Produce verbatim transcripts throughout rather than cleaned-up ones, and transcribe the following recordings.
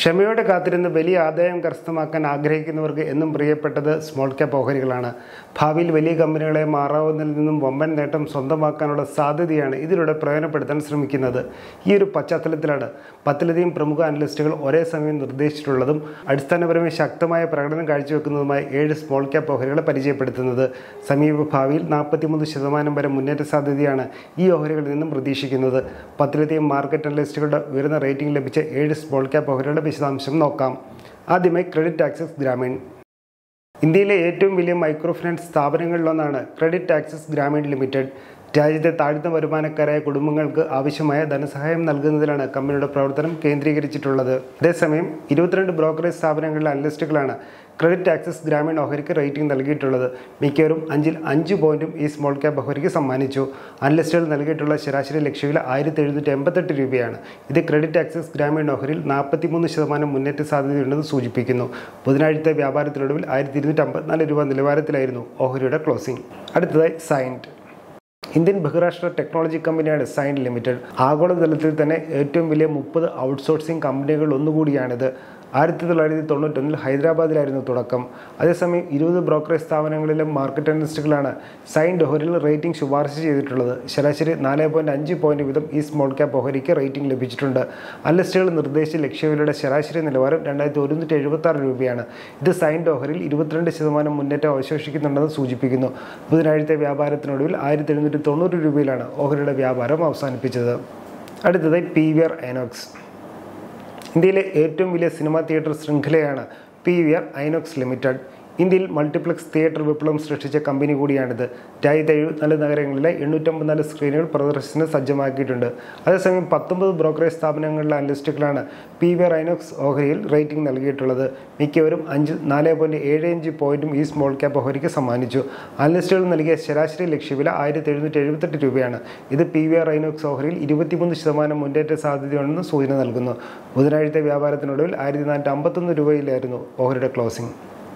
ക്ഷമയോടെ കാത്തിരുന്ന് വലിയ ആദായം കരസ്ഥമാക്കാൻ ആഗ്രഹിക്കുന്നവർക്ക് എന്നും പ്രിയപ്പെട്ടത് സ്മോൾ ക്യാപ്പ് ഓഹരികളാണ്. ഭാവിയിൽ വലിയ കമ്പനികളെ മാറാവുന്നതിൽ നിന്നും വമ്പൻ നേട്ടം സ്വന്തമാക്കാനുള്ള സാധ്യതയാണ് ഇതിലൂടെ പ്രയോജനപ്പെടുത്താൻ ശ്രമിക്കുന്നത്. ഈ ഒരു പശ്ചാത്തലത്തിലാണ് പത്തിലധികം പ്രമുഖ അനലിസ്റ്റുകൾ ഒരേ സമയം നിർദ്ദേശിച്ചിട്ടുള്ളതും അടിസ്ഥാനപരമായി ശക്തമായ പ്രകടനം കാഴ്ചവെക്കുന്നതുമായ ഏഴ് സ്മോൾ ക്യാപ്പ് ഓഹരികളെ പരിചയപ്പെടുത്തുന്നത്. സമീപ ഭാവിയിൽ നാൽപ്പത്തിമൂന്ന് ശതമാനം വരെ മുന്നേറ്റ സാധ്യതയാണ് ഈ ഓഹരികളിൽ നിന്നും പ്രതീക്ഷിക്കുന്നത്. പത്തിലധികം മാർക്കറ്റ് അനലിസ്റ്റുകളുടെ ഉയർന്ന റേറ്റിംഗ് ലഭിച്ച ഏഴ് സ്മോൾ ക്യാപ്പ് ഓഹരികളുടെ വിശദാംശം നോക്കാം. ആദ്യമായി ക്രെഡിറ്റ് ആക്സിസ് ഗ്രാമീൺ. ഇന്ത്യയിലെ ഏറ്റവും വലിയ മൈക്രോ ഫിനാൻസ് സ്ഥാപനങ്ങളിലൊന്നാണ് ക്രെഡിറ്റ് ആക്സിസ് ഗ്രാമീൺ ലിമിറ്റഡ്. രാജ്യത്തെ താഴ്ന്ന വരുമാനക്കാരായ കുടുംബങ്ങൾക്ക് ആവശ്യമായ ധനസഹായം നൽകുന്നതിലാണ് കമ്പനിയുടെ പ്രവർത്തനം കേന്ദ്രീകരിച്ചിട്ടുള്ളത്. അതേസമയം ഇരുപത്തിരണ്ട് ബ്രോക്കറേജ് സ്ഥാപനങ്ങളിലെ അനലിസ്റ്റുകളാണ് ക്രെഡിറ്റ് ആക്സിസ് ഗ്രാമീൺ ഓഹരിക്ക് റേറ്റിംഗ് നൽകിയിട്ടുള്ളത്. മിക്കവരും അഞ്ചിൽ അഞ്ച് പോയിന്റും ഈ സ്മോൾ ക്യാപ്പ് ഓഹരിക്ക് സമ്മാനിച്ചു. അനലിസ്റ്റുകൾ നൽകിയിട്ടുള്ള ശരാശരി ലക്ഷ്യവില ആയിരത്തി എഴുന്നൂറ്റി എൺപത്തെട്ട് രൂപയാണ്. ഇത് ക്രെഡിറ്റ് ആക്സിസ് ഗ്രാമീൺ ഓഹരിയിൽ നാൽപ്പത്തിമൂന്ന് ശതമാനം മുന്നേറ്റ സാധ്യതയുണ്ടെന്ന് സൂചിപ്പിക്കുന്നു. ബുധനാഴ്ചത്തെ വ്യാപാരത്തിനൊടുവിൽ ആയിരത്തി ഇരുന്നൂറ്റി അമ്പത്തിനാല് രൂപ നിലവാരത്തിലായിരുന്നു ഓഹരിയുടെ ക്ലോസിംഗ്. അടുത്തതായി സൈൻറ്റ്. ഇന്ത്യൻ ബഹിരാഷ്ട്ര ടെക്നോളജി കമ്പനിയാണ് സൈൻറ്റ് ലിമിറ്റഡ്. ആഗോളതലത്തിൽ തന്നെ ഏറ്റവും വലിയ മുപ്പത് ഔട്ട്സോഴ്സിംഗ് കമ്പനികൾ ഒന്നുകൂടിയാണിത്. ആയിരത്തി തൊള്ളായിരത്തി തൊണ്ണൂറ്റൊന്നിൽ ഹൈദരാബാദിലായിരുന്നു തുടക്കം. അതേസമയം ഇരുപത് ബ്രോക്കറേജ് സ്ഥാപനങ്ങളിലെ മാർക്കറ്റ് അനലിസ്റ്റുകളാണ് സൈൻറ്റ് ഓഹരിയിൽ റേറ്റിംഗ് ശുപാർശ ചെയ്തിട്ടുള്ളത്. ശരാശരി നാല് പോയിന്റ് അഞ്ച് പോയിന്റ് വീതം ഈ സ്മോൾ ക്യാപ്പ് ഓഹരിക്ക് റേറ്റിംഗ് ലഭിച്ചിട്ടുണ്ട്. അനലിസ്റ്റുകൾ നിർദ്ദേശിച്ച ലക്ഷ്യവിലയുടെ ശരാശരി നിലവാരം രണ്ടായിരത്തി ഒരുന്നൂറ്റി എഴുപത്തി ആറ് രൂപയാണ്. ഇത് സൈൻറ്റ് ഓഹരിയിൽ ഇരുപത്തിരണ്ട് ശതമാനം മുന്നേറ്റം അവശേഷിക്കുന്നുണ്ടെന്ന് സൂചിപ്പിക്കുന്നു. ബുധനാഴ്ചത്തെ വ്യാപാരത്തിനൊടുവിൽ ആയിരത്തി എഴുന്നൂറ്റി തൊണ്ണൂറ് രൂപയിലാണ് ഓഹരിയുടെ വ്യാപാരം അവസാനിപ്പിച്ചത്. അടുത്തതായി പി വി ആർ ഐനോക്സ്. ഇന്ത്യയിലെ ഏറ്റവും വലിയ സിനിമാ തിയേറ്റർ ശൃംഖലയാണ് P V R Inox limited. ഇന്ത്യയിൽ മൾട്ടിപ്ലക്സ് തിയേറ്റർ വിപ്ലവം സൃഷ്ടിച്ച കമ്പനി കൂടിയാണിത്. രാജ്യത്തെ എഴുപത്തിനാല് നഗരങ്ങളിലെ എണ്ണൂറ്റമ്പത്തിനാല് സ്ക്രീനുകൾ പ്രദർശനത്തിന് സജ്ജമാക്കിയിട്ടുണ്ട്. അതേസമയം പത്തൊമ്പത് ബ്രോക്കറേജ് സ്ഥാപനങ്ങളിലെ അനലിസ്റ്റുകളാണ് പി വി ആർ ഐനോക്സ് ഓഹരിയിൽ റേറ്റിംഗ് നൽകിയിട്ടുള്ളത്. മിക്കവരും അഞ്ച് നാല് പോയിന്റ് ഏഴ് അഞ്ച് പോയിന്റും ഈ സ്മോൾ ക്യാപ്പ് ഓഹരിക്ക് സമ്മാനിച്ചു. അനലിസ്റ്റുകൾ നൽകിയ ശരാശരി ലക്ഷ്യവില ആയിരത്തി എഴുന്നൂറ്റി എഴുപത്തെട്ട് രൂപയാണ്. ഇത് പി വി ആർ ഐനോക്സ് ഓഹരിയിൽ ഇരുപത്തിമൂന്ന് ശതമാനം മുന്നേറ്റ സാധ്യതയുണ്ടെന്ന് സൂചന നൽകുന്നു. ബുധനാഴ്ചത്തെ വ്യാപാരത്തിനൊടുവിൽ ആയിരത്തി നാനൂറ്റി അമ്പത്തൊന്ന് രൂപയിലായിരുന്നു ഓഹരിയുടെ ക്ലോസിംഗ്.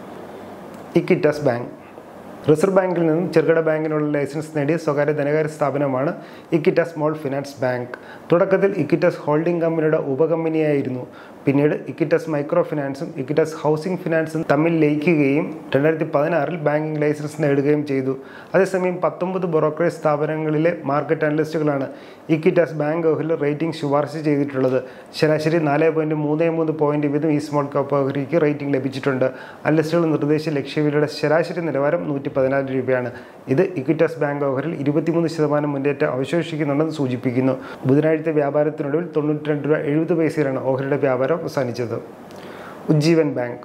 ഇക്വിറ്റാസ് ബാങ്ക്. റിസർവ് ബാങ്കിൽ നിന്നും ചെറുകിട ബാങ്കിനുള്ള ലൈസൻസ് നേടിയ സ്വകാര്യ ധനകാര്യ സ്ഥാപനമാണ് ഇക്വിറ്റാസ് സ്മോൾ ഫിനാൻസ് ബാങ്ക്. തുടക്കത്തിൽ ഇക്വിറ്റാസ് ഹോൾഡിംഗ് കമ്പനിയുടെ ഉപകമ്പനിയായിരുന്നു. പിന്നീട് ഇക്വിറ്റാസ് മൈക്രോ ഫിനാൻസും ഇക്വിറ്റാസ് ഹൗസിംഗ് ഫിനാൻസും തമ്മിൽ ലയിക്കുകയും രണ്ടായിരത്തി പതിനാറിൽ ബാങ്കിംഗ് ലൈസൻസ് നേടുകയും ചെയ്തു. അതേസമയം പത്തൊമ്പത് ബ്രോക്കറേജ് സ്ഥാപനങ്ങളിലെ മാർക്കറ്റ് അനലിസ്റ്റുകളാണ് ഇക്വിറ്റാസ് ബാങ്ക് ഓഹരിയിൽ റേറ്റിംഗ് ശുപാർശ ചെയ്തിട്ടുള്ളത്. ശരാശരി നാല് പോയിന്റ് മൂന്ന് മൂന്ന് പോയിന്റ് വീതം ഈ സ്മോൾ ക്യാപ്പ് ഓഹരിക്ക് റേറ്റിംഗ് ലഭിച്ചിട്ടുണ്ട്. അനലിസ്റ്റുകൾ നിർദ്ദേശിച്ച ലക്ഷ്യവിലയുടെ ശരാശരി നിലവാരം നൂറ്റി പതിനാല് രൂപയാണ്. ഇത് ഇക്വിറ്റാസ് ബാങ്ക് ഓഹരിയിൽ ഇരുപത്തിമൂന്ന് ശതമാനം മുന്നേറ്റം അവശേഷിക്കുന്നുണ്ടെന്ന് സൂചിപ്പിക്കുന്നു. ബുധനാഴ്ചത്തെ വ്യാപാരത്തിനൊടുവിൽ തൊണ്ണൂറ്റി രണ്ട് രൂപ എഴുപത് പൈസയിലാണ് ഓഹരിയുടെ വ്യാപാരം അവസാനിച്ചത്. ഉജ്ജീവൻ ബാങ്ക്.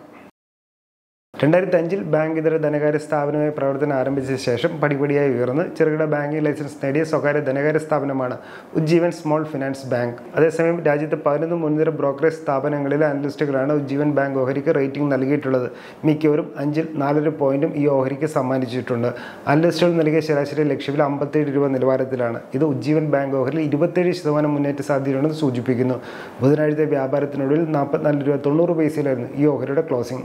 രണ്ടായിരത്തി അഞ്ചിൽ ബാങ്ക് ഇതര ധനകാര്യ സ്ഥാപനമായി പ്രവർത്തനം ആരംഭിച്ച ശേഷം പടിപടിയായി ഉയർന്ന് ചെറുകിട ബാങ്കിംഗ് ലൈസൻസ് നേടിയ സ്വകാര്യ ധനകാര്യ സ്ഥാപനമാണ് ഉജ്ജീവൻ സ്മോൾ ഫിനാൻസ് ബാങ്ക്. അതേസമയം രാജ്യത്തെ പതിനൊന്ന് മുൻനിര ബ്രോക്കറേജ് സ്ഥാപനങ്ങളിലെ അനലിസ്റ്റുകളാണ് ഉജ്ജീവൻ ബാങ്ക് ഓഹരിക്ക് റേറ്റിംഗ് നൽകിയിട്ടുള്ളത്. മിക്കവരും അഞ്ചിൽ നാലര പോയിന്റും ഈ ഓഹരിക്ക് സമ്മാനിച്ചിട്ടുണ്ട്. അനലിസ്റ്റുകൾ നൽകിയ ശരാശരി ലക്ഷ്യവില അമ്പത്തേഴ് രൂപ നിലവാരത്തിലാണ്. ഇത് ഉജ്ജീവൻ ബാങ്ക് ഓഹരിയിൽ ഇരുപത്തേഴ് ശതമാനം മുന്നേറ്റ സാധ്യതയുണ്ടെന്ന് സൂചിപ്പിക്കുന്നു. ബുധനാഴ്ചത്തെ വ്യാപാരത്തിനൊടുവിൽ നാൽപ്പത്തിനാല് രൂപ തൊണ്ണൂറ് പൈസയിലായിരുന്നു ഈ ഓഹരിയുടെ closing.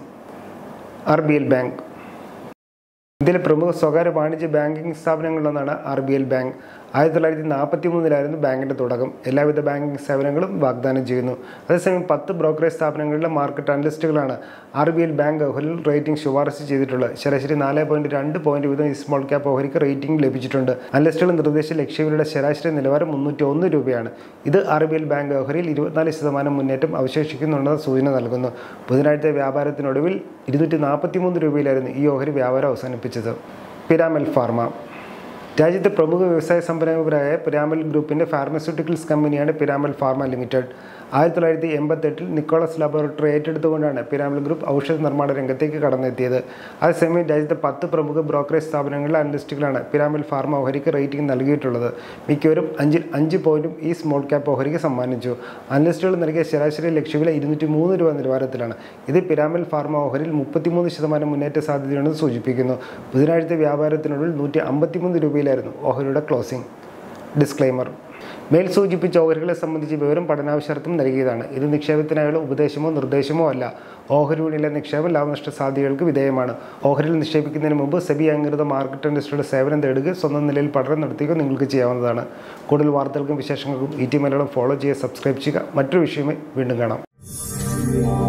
R B L bank. ഇന്ത്യയിലെ പ്രമുഖ സ്വകാര്യ വാണിജ്യ ബാങ്കിംഗ് സ്ഥാപനങ്ങളിലൊന്നാണ് ആർ ബി എൽ ബാങ്ക്. ആയിരത്തി തൊള്ളായിരത്തി നാൽപ്പത്തി മൂന്നിലായിരുന്നു ബാങ്കിൻ്റെ തുടക്കം. എല്ലാവിധ ബാങ്കിംഗ് സേവനങ്ങളും വാഗ്ദാനം ചെയ്യുന്നു. അതേസമയം പത്ത് ബ്രോക്കറേജ് സ്ഥാപനങ്ങളിലെ മാർക്കറ്റ് അനലിസ്റ്റുകളാണ് ആർ ബി എൽ ബാങ്ക് ഓഹരിയിൽ റേറ്റിംഗ് ശുപാർശ ചെയ്തിട്ടുള്ളത്. ശരാശരി നാല് പോയിന്റ് രണ്ട് പോയിന്റ് വീതം ഈ സ്മോൾ ക്യാപ്പ് ഓഹരിക്ക് റേറ്റിംഗ് ലഭിച്ചിട്ടുണ്ട്. അനലിസ്റ്റുകൾ നിർദ്ദേശിച്ച ലക്ഷ്യവിലയുടെ ശരാശരി നിലവാരം മുന്നൂറ്റി ഒന്ന് രൂപയാണ്. ഇത് ആർ ബി എൽ ബാങ്ക് ഓഹരിയിൽ ഇരുപത്തിനാല് ശതമാനം മുന്നേറ്റം അവശേഷിക്കുന്നുണ്ടെന്ന സൂചന നൽകുന്നു. ബുധനാഴ്ചത്തെ വ്യാപാരത്തിനൊടുവിൽ ഇരുന്നൂറ്റി നാൽപ്പത്തി മൂന്ന് രൂപയിലായിരുന്നു ഈ ഓഹരി വ്യാപാരം അവസാനിപ്പിച്ചത്. പിരാമൽ ഫാർമ. രാജ്യത്തെ പ്രമുഖ വ്യവസായ സംരംഭകരായ പിരാമൽ ഗ്രൂപ്പിൻ്റെ ഫാർമസ്യൂട്ടിക്കൽസ് കമ്പനിയാണ് പിരാമൽ ഫാർമ ലിമിറ്റഡ്. ആയിരത്തി തൊള്ളായിരത്തി എൺപത്തെട്ടിൽ നിക്കോളസ് ലബോറട്ടറി ഏറ്റെടുത്തുകൊണ്ടാണ് പിരാമൽ ഗ്രൂപ്പ് ഔഷധ നിർമ്മാണ രംഗത്തേക്ക് കടന്നെത്തിയത്. അതേസമയം രാജ്യത്തെ പത്ത് പ്രമുഖ ബ്രോക്കറേജ് സ്ഥാപനങ്ങളിലെ അനലിസ്റ്റുകളാണ് പിരാമൽ ഫാർമ ഓഹരിക്ക് റേറ്റിംഗ് നൽകിയിട്ടുള്ളത്. മിക്കവരും അഞ്ചിൽ അഞ്ച് പോയിന്റും ഈ സ്മോൾ ക്യാപ്പ് ഓഹരിക്ക് സമ്മാനിച്ചു. അനലിസ്റ്റുകൾ നൽകിയ ശരാശരി ലക്ഷ്യവില ഇരുന്നൂറ്റി മൂന്ന് രൂപ നിലവാരത്തിലാണ്. ഇത് പിരാമൽ ഫാർമ ഓഹരിയിൽ മുപ്പത്തിമൂന്ന് ശതമാനം മുന്നേറ്റ സാധ്യതയുണ്ടെന്ന് സൂചിപ്പിക്കുന്നു. ബുധനാഴ്ചത്തെ വ്യാപാരത്തിനൊടുവിൽ നൂറ്റി അമ്പത്തിമൂന്ന് രൂപയിലായിരുന്നു ഓഹരിയുടെ ക്ലോസിംഗ്. ഡിസ്ക്ലെയിമർ. മേൽ സൂചിപ്പിച്ച ഓഹരികളെ സംബന്ധിച്ച് വിവരം പഠനാവശ്യാർത്ഥം നൽകിയതാണ്. ഇത് നിക്ഷേപത്തിനായുള്ള ഉപദേശമോ നിർദ്ദേശമോ അല്ല. ഓഹരികളിലെ നിക്ഷേപം ലാഭനഷ്ട സാധ്യതകൾക്ക് വിധേയമാണ്. ഓഹരിയിൽ നിക്ഷേപിക്കുന്നതിന് മുമ്പ് സെബി അംഗീകൃത മാർക്കറ്റ് അനലിസ്റ്റുകളുടെ സേവനം തേടുക, സ്വന്തം നിലയിൽ പഠനം നടത്തുകയോ നിങ്ങൾക്ക് ചെയ്യാവുന്നതാണ്. കൂടുതൽ വാർത്തകൾക്കും വിശേഷങ്ങൾക്കും ഇ ടി മലയാളം ഫോളോ ചെയ്യുക, സബ്സ്ക്രൈബ് ചെയ്യുക. മറ്റൊരു വിഷയമായി വീണ്ടും കാണാം. you.